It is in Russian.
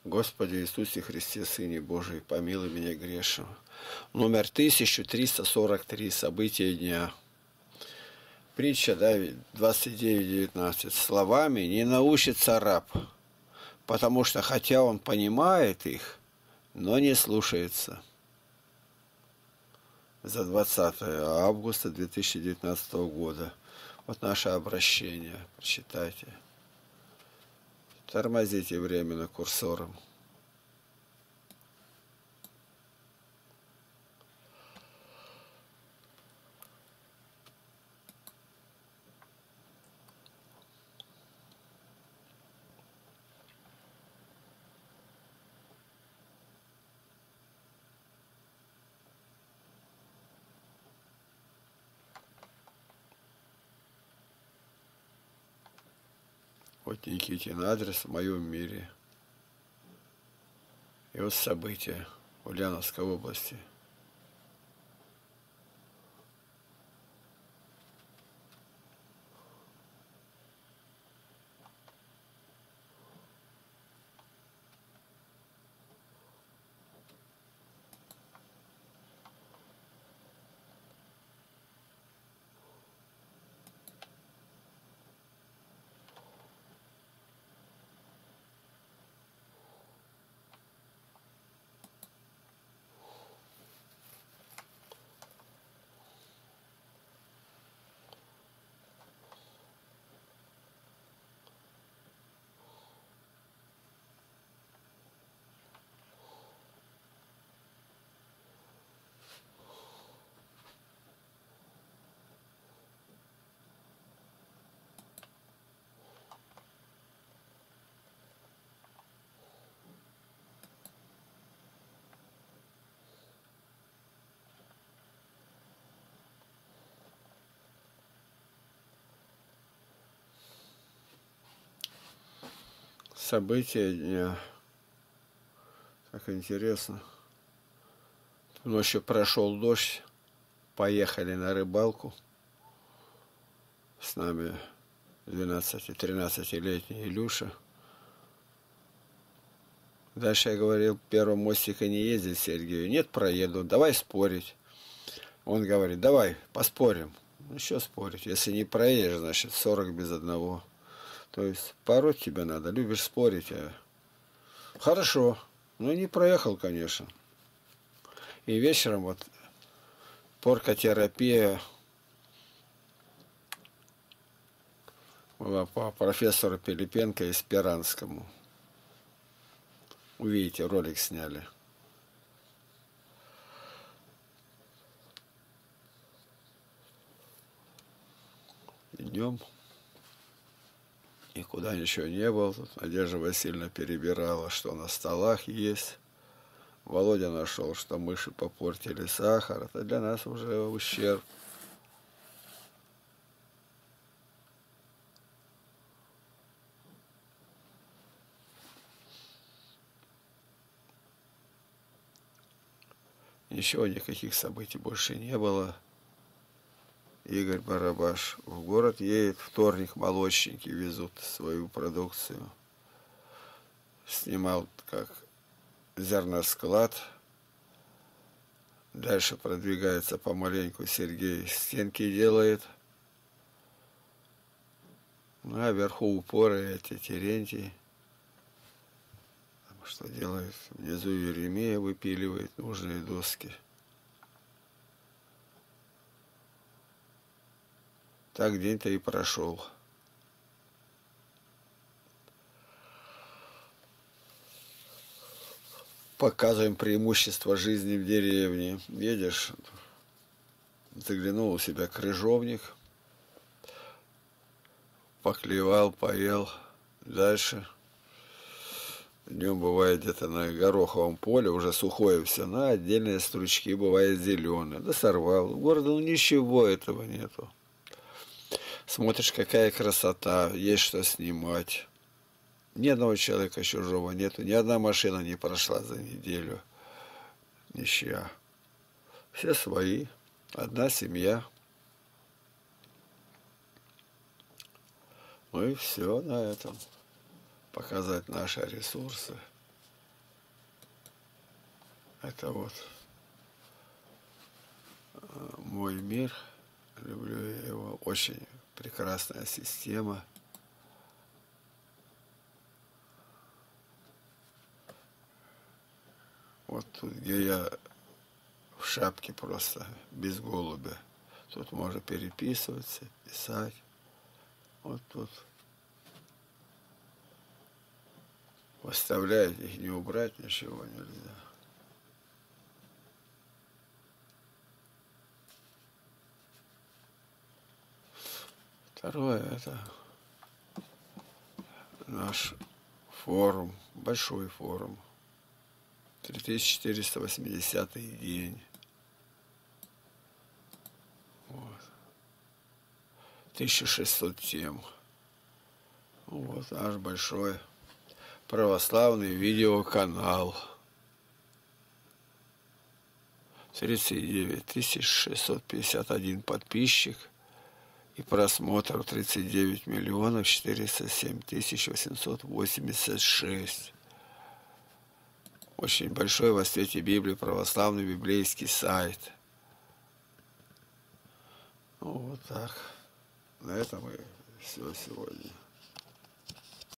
Господи Иисусе Христе, Сыне Божий, помилуй меня грешного. Номер 1343. События дня. Притча 29:19. Словами не научится раб, потому что хотя он понимает их, но не слушается. За 20 августа 2019 года. Вот наше обращение. Прочитайте. Тормозите временно курсором. Вот Никитин адрес в моем мире. И вот события в Ульяновской области. События дня. Как интересно. Ночью прошел дождь. Поехали на рыбалку. С нами 12-13-летний Илюша. Дальше я говорил, первого мостика не ездить Сергею. Нет, проеду. Давай спорить. Он говорит, давай поспорим. Ну, что спорить? Если не проедешь, значит 40 без одного. То есть пороть тебя надо, любишь спорить. Хорошо, но не проехал, конечно. И вечером вот поркотерапия была по профессору Пилипенко и Спиранскому. Увидите, ролик сняли. Идем. Никуда ничего не было. Тут Надежда Васильевна перебирала, что на столах есть. Володя нашел, что мыши попортили сахар. Это для нас уже ущерб. Ничего, никаких событий больше не было. Игорь Барабаш в город едет, вторник молочники везут свою продукцию. Снимал как зерносклад. Дальше продвигается помаленьку Сергей, стенки делает. Ну, а вверху упоры эти Терентий. Что делает? Внизу Еремея выпиливает нужные доски. Так день-то и прошел. Показываем преимущество жизни в деревне. Едешь, заглянул у себя крыжовник, поклевал, поел. Дальше. Днем бывает где-то на гороховом поле, уже сухое все, на отдельные стручки бывает зеленые. Да сорвал. В городе ничего этого нету. Смотришь, какая красота, есть что снимать. Ни одного человека чужого нету, ни одна машина не прошла за неделю. Ничья. Все свои, одна семья. Ну и все на этом. Показать наши ресурсы. Это вот мой мир. Люблю я его. Очень прекрасная система. Вот тут, где я в шапке просто, без голубя. Тут можно переписываться, писать. Вот тут. Выставлять их, не убрать, ничего нельзя. Второе, это наш форум, большой форум. 3480 день. Вот. 1600 тем. Вот наш большой православный видеоканал. 39 651 подписчик. И просмотров 39 миллионов 407 тысяч 886. Очень большой во свете Библии православный библейский сайт. Ну, вот так. На этом и все сегодня.